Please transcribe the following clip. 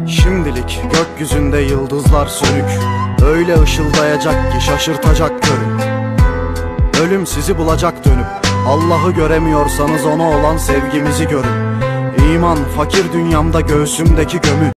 Şimdilik gökyüzünde yıldızlar sönük, öyle ışıldayacak ki şaşırtacak görün. Ölüm sizi bulacak dönüp, Allah'ı göremiyorsanız ona olan sevgimizi görün. İman fakir dünyamda göğsümdeki gömü.